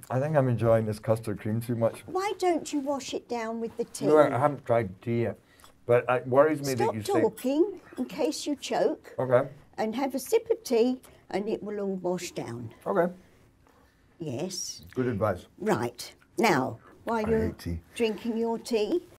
I think I'm enjoying this custard cream too much. Why don't you wash it down with the tea? No, I haven't tried tea yet. But it worries me that you Stop talking in case you choke. Okay. And have a sip of tea and it will all wash down. Okay. Yes. Good advice. Right. Now, while you're hate tea. drinking your tea,